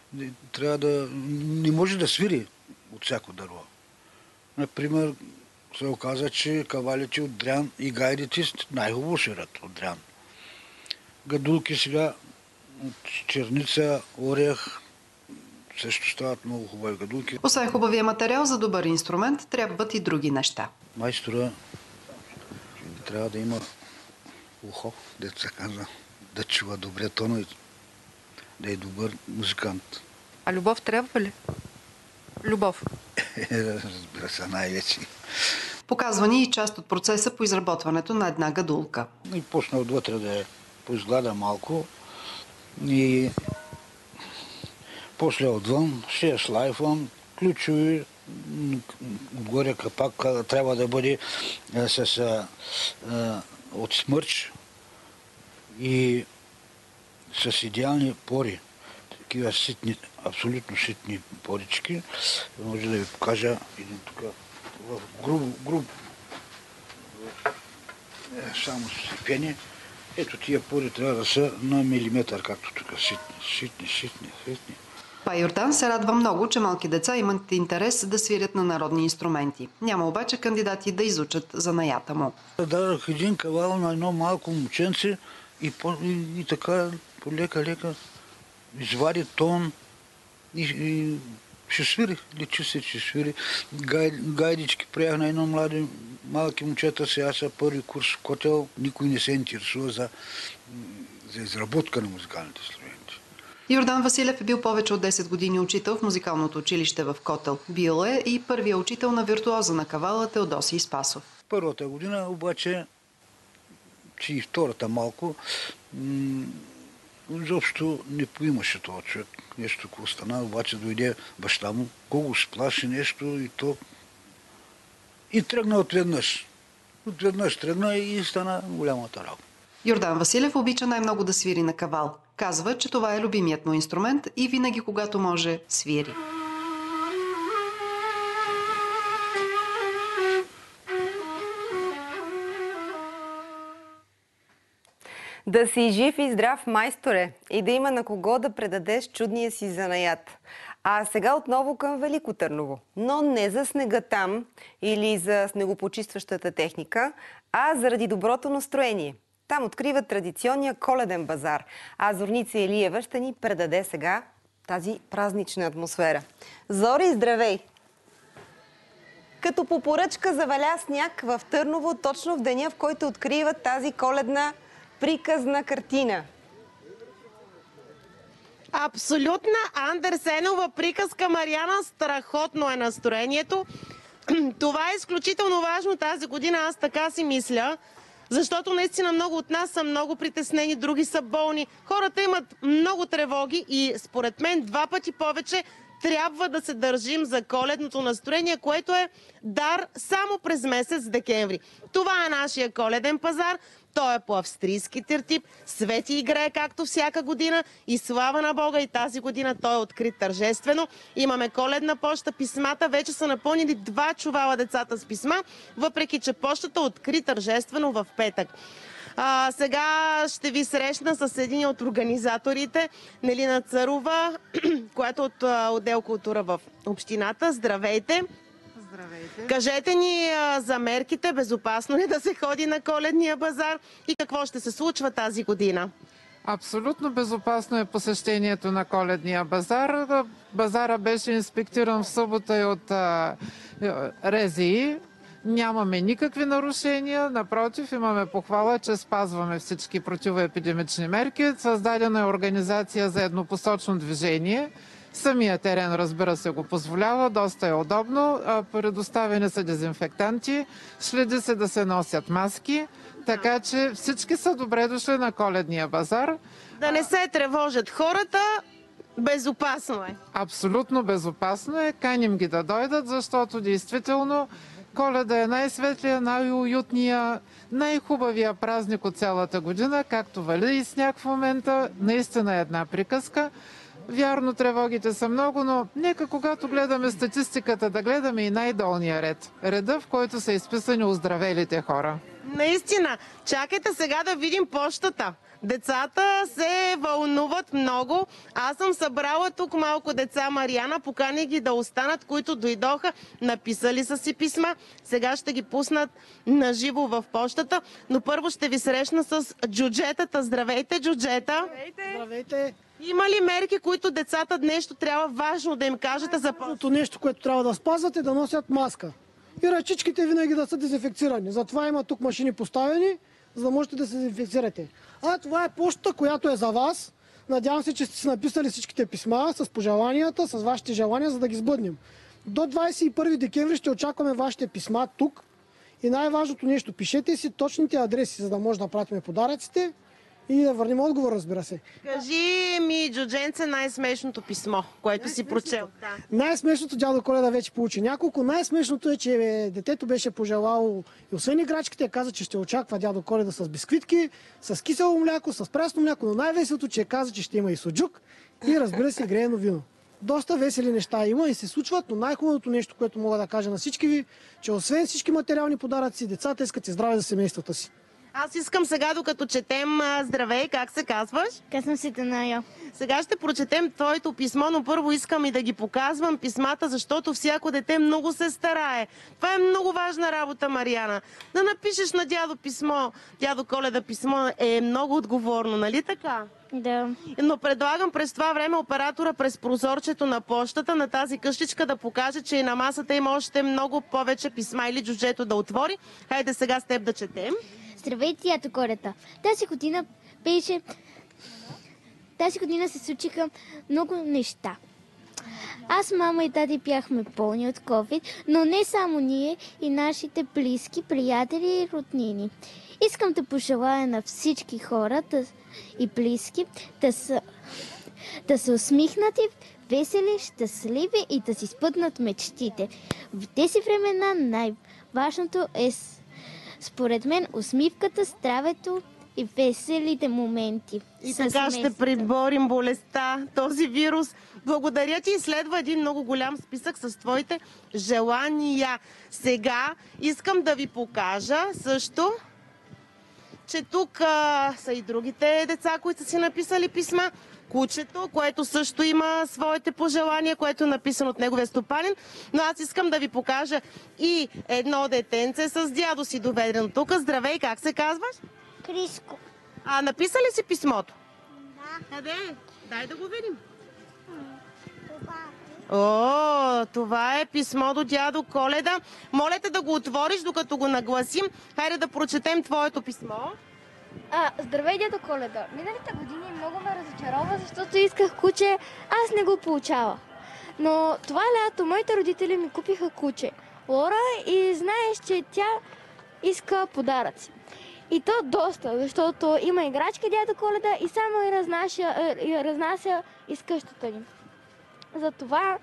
не може да свири от всяко дърво. Например, се оказа, че кавалите от дрян и гайдите най-хубаво свират от дрян. Гадулки сега от черница, орех, също стават много хубави гадулки. Освен хубавия материал за добър инструмент, трябват и други неща. Майстора трябва да има ухо, дето се казва, да чува добре тонове, да е добър музикант. А любов трябва ли? Любов. Разбира се, най-вече. Показва ни и част от процеса по изработването на една гадулка. И почна отвътре да я поизглада малко и после отвън ще я шлайфвам, ключови, отгоре капак трябва да бъде от смърч и с идеални пори. Такива ситни, абсолютно ситни порички. Може да ви покажа един тук в груб само сипени. Ето тия пори трябва да са на милиметър, както тук. Ситни. Пай Йордан се радва много, че малки деца имат интерес да свирят на народни инструменти. Няма обаче кандидати да изучат занаята му. Дадох един кавал на едно малко момченце и така полека извади тон и ще свири. Личи се, че свири. Гайдички приях на едно малки момчета, сега са първи курс в Котел. Никой не се интересува за изработка на музикалните инструменти. Йордан Василев е бил повече от 10 години учител в музикалното училище в Котел. Бил е и първия учител на виртуоза на кавала Теодосий Спасов. Първата година обаче, че и втората малко, изобщо не поимаше този човек. Нещо такова стана, обаче дойде баща му, колко сплаши нещо и то. И тръгна отведнъж. Отведнъж тръгна и стана голямата работа. Йордан Василев обича най-много да свири на кавал. Казва, че това е любимият му инструмент и винаги, когато може, свири. Да си жив и здрав, майсторе, и да има на кого да предадеш чудния си занаят. А сега отново към Велико Търново. Но не за снега там или за снегопочистващата техника, а заради доброто настроение. Там откриват традиционния коледен базар. А Зорница Илиева ще ни предаде сега тази празнична атмосфера. Зори, здравей! Като по поръчка заваля сняг в Търново точно в деня, в който откриват тази коледна приказна картина. Абсолютна Андерсенова приказка, Мариана. Страхотно е настроението. Това е изключително важно тази година, аз така си мисля. Защото наистина много от нас са много притеснени, други са болни. Хората имат много тревоги и според мен 2 пъти повече трябва да се държим за коледното настроение, което е дар само през месец декември. Това е нашия коледен пазар. Той е по австрийски тертип, свети и грее както всяка година и слава на Бога, и тази година той е открит тържествено. Имаме коледна поща, писмата вече са напълнили 2 чувала децата с писма, въпреки че пощата откри тържествено в петък. Сега ще ви срещна с един от организаторите, Нелина Царова, която е от отдел култура в общината. Здравейте! Здравейте! Кажете ни за мерките, безопасно ли да се ходи на коледния базар и какво ще се случва тази година? Абсолютно безопасно е посещението на коледния базар. Базара беше инспектиран в събота и от РЗИ. Нямаме никакви нарушения, напротив, имаме похвала, че спазваме всички противоепидемични мерки. Създадена е организация за еднопосочно движение. Самия терен, разбира се, го позволява, доста е удобно. Предоставени са дезинфектанти, следи се да се носят маски, така че всички са добре дошли на коледния базар. Да не се тревожат хората, безопасно е. Абсолютно безопасно е, каним ги да дойдат, защото действително Коледа е най-светлия, най-уютния, най-хубавия празник от цялата година, както вали и сняг в момента. Наистина е една приказка. Вярно, тревогите са много, но нека когато гледаме статистиката, да гледаме и най-долния ред. Реда, в който са изписани оздравелите хора. Наистина, чакайте сега да видим пощата. Децата се вълнуват много. Аз съм събрала тук малко деца, Мариана, покани ги да останат, които дойдоха, написали са си писма. Сега ще ги пуснат наживо в пощата, но първо ще ви срещна с джуджетата. Здравейте, джуджета! Здравейте! Има ли мерки, които децата нещо трябва важно да им кажете за първото нещо, което трябва да спазват, е да носят маска. И ръчичките винаги да са дезинфекцирани. Затова има тук машини поставени, за да можете да се дезинфекцирате. А това е пощата, която е за вас. Надявам се, че сте си написали всичките писма с пожеланията, с вашите желания, за да ги сбъднем. До 21 декември ще очакваме вашите писма тук. И най-важното нещо, пишете си точните адреси, за да може да пратим подаръците и да върнем отговор, разбира се. Кажи ми, джудженце, най-смешното писмо, което си прочел. Да. Най-смешното дядо Коледа вече получи няколко. Най-смешното е, че детето беше пожелало и освен играчките, каза, че ще очаква дядо Коледа с бисквитки, с кисело мляко, с прясно мляко, но най-веселото, че каза, че ще има и суджук и, разбира се, греено вино. Доста весели неща има и се случват, но най-хубавото нещо, което мога да кажа на всички ви, че освен всички материални подаръци, децата искат и здраве за семействата си. Аз искам сега, докато четем здравей, как се казваш? Казвам се Таная. Сега ще прочетем твоето писмо, но първо искам и да ги показвам писмата, защото всяко дете много се старае. Това е много важна работа, Мариана. Да напишеш на дядо писмо, дядо Коледа писмо е много отговорно, нали така? Да. Но предлагам през това време оператора през прозорчето на пощата на тази къщичка да покаже, че и на масата има още много повече писма или джуджето да отвори. Хайде сега с теб да четем. Здравейте, дядо Коледа. Тази година се случиха много неща. Аз, мама и тади бяхме болни от COVID, но не само ние, и нашите близки, приятели и роднини. Искам да пожелая на всички хора и близки да са усмихнати, весели, щастливи и да си спътнат мечтите. В тези времена най-важното е, според мен, усмивката, здравето и веселите моменти. И така ще приборим болестта, този вирус. Благодаря ти и следва един много голям списък с твоите желания. Сега искам да ви покажа също, че тук са и другите деца, които са си написали писма. кучето, което също има своите пожелания, което е написано от неговия стопанин. Но аз искам да ви покажа и едно детенце с дядо си доведено тук. Здравей, как се казваш? Криско. Написа ли си писмото? Да. Къде е? Дай да го видим. О, това е писмо до дядо Коледа. Моля те да го отвориш, докато го нагласим. Хайде да прочетем твоето писмо. Здравей, дядо Коледа. Миналите години много ме разочарова, защото исках куче, аз не го получавах. Но това лято моите родители ми купиха куче, Лора, и знаеш, че тя иска подаръци. И то доста, защото има играчки дядо Коледа и само разнася из къщата ни. Затова,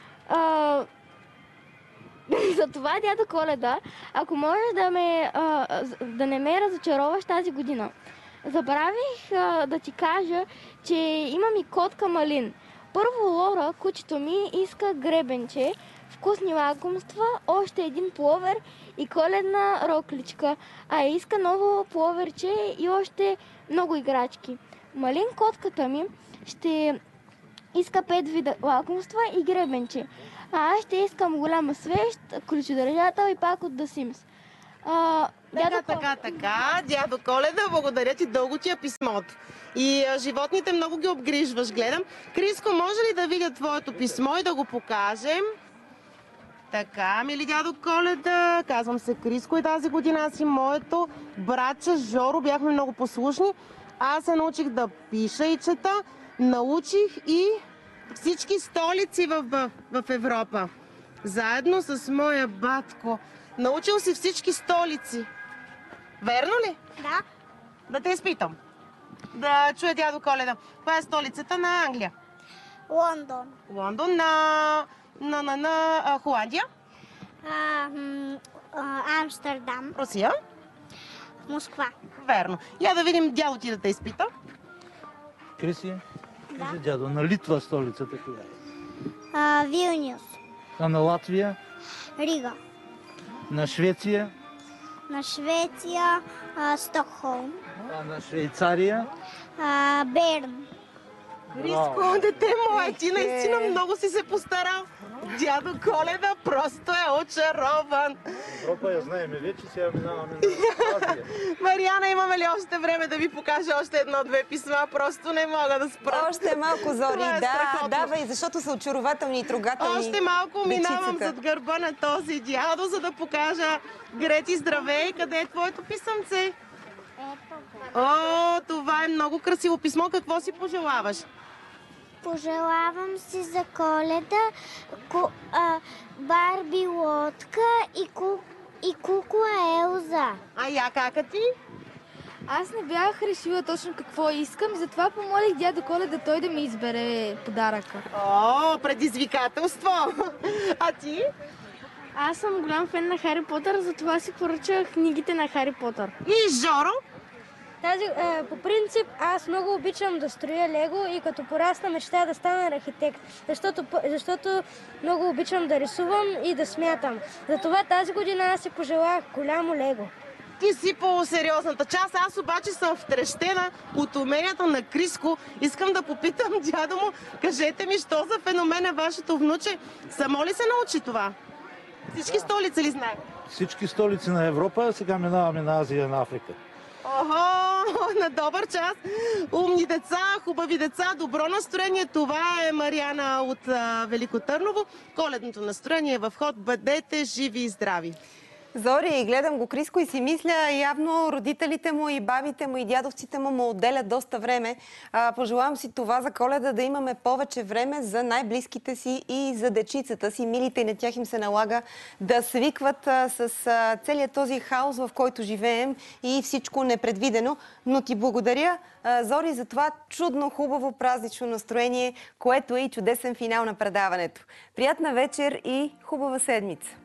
дядо Коледа, ако можеш да не ме разочароваш тази година. Забравих да ти кажа, че имам и котка Малин. Първо Лора, кучето ми, иска гребенче, вкусни лакомства, още един пловер и коледна рокличка, а иска ново пловерче и още много играчки. Малин, котката ми, ще иска 5 вида лакомства и гребенче. А аз ще искам голяма свещ, ключодържател и пак от The Sims. Така. Дядо Коледа, благодаря ти, дълго ти е писмото. И животните много ги обгрижваш, гледам. Криско, може ли да видя твоето писмо и да го покажем? Така, мили дядо Коледа, казвам се Криско и тази година аз и моето братче Жоро бяхме много послушни. Аз се научих да пиша и чета. Научих и всички столици в Европа. Заедно с моя батко. Научил си всички столици. Верно ли? Да. Да те изпитам. Да чуя дядо Коледа. Коя е столицата на Англия? Лондон. Лондон. На Холандия? Амстердам. Русия? Москва. Верно. Я да видим дядо ти да те изпита. Криси? Кажи, дядо, на Литва столицата коя е? Вилнюс. А на Латвия? Рига. На Швеция? На Швеция Стокхолм. А на Швейцария? Берн. Криско, дете мое, ти наистина много си се постарал. Дядо Коледа просто е очарован. Европа я знаем вече, сега минаваме на Азия. Мариана, имаме ли още време да ви покажа още едно-две писма? Просто не мога да спра. Още малко, Зори, давай, защото са очарователни и трогателни. Още малко минавам дечицата. зад гърба на този дядо, за да покажа. Грети, здравей, къде е твоето писъмце? О, това е много красиво писмо. Какво си пожелаваш? Пожелавам си за Коледа Барби лодка и кукла Елза. А я кака ти? Аз не бях решила точно какво искам, затова помолих дядо Коледа той да ми избере подаръка. О, предизвикателство! А ти? Аз съм голям фен на Хари Потър, затова си поръчах книгите на Хари Потър. И Жоро? По принцип, аз много обичам да строя лего и като порасна мечтая да стана архитект, защото много обичам да рисувам и да смятам. Затова тази година аз си пожелах голямо лего. Ти си по сериозната част, аз обаче съм втрещена от уменията на Криско. Искам да попитам дядо му, кажете ми, що за феномен е вашето внуче? Само ли се научи това? Всички столици ли знае? Всички столици на Европа, сега минаваме на Азия и на Африка. Охо, на добър час! Умни деца, хубави деца, добро настроение. Това е Мариана от Велико Търново. Коледното настроение е в ход. Бъдете живи и здрави! Зори, гледам го Криско и си мисля, явно родителите му и бабите му и дядовците му отделят доста време. Пожелавам си това за Коледа, да имаме повече време за най-близките си и за дечицата си. Милите и на тях им се налага да свикват с целият този хаос, в който живеем и всичко непредвидено. Но ти благодаря, Зори, за това чудно, хубаво празнично настроение, което е и чудесен финал на предаването. Приятна вечер и хубава седмица!